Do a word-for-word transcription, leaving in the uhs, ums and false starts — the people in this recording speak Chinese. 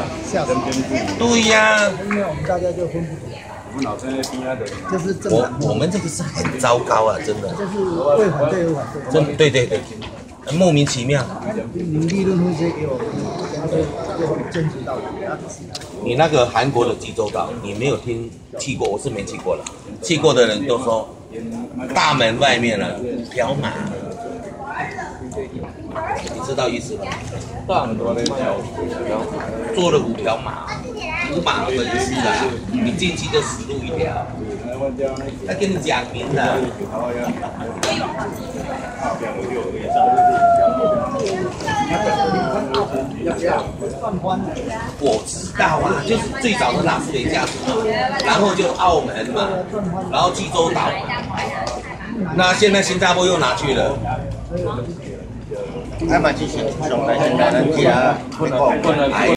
下场。 对呀、啊， 因为我们大家就分不出来。我们老在那边的，就是正我常。 我们这个是很糟糕啊，真的。 就是为反对而反对。 真对对对，莫名其妙。 你利润那些给我，然后就就坚持到底。 你那个韩国的济州岛，你没有听去过，我是没去过了。去过的人都说，大门外面呢五条马，你知道意思吗？大门外面坐了五条马，五马分尸啊！你进去就死路一条。他跟你讲明的。我知道啊，就是最早的拉斯维加斯嘛，然后就澳门嘛，然后济州岛嘛，那现在新加坡又拿去了。 还蛮继续，上台现在人家那个。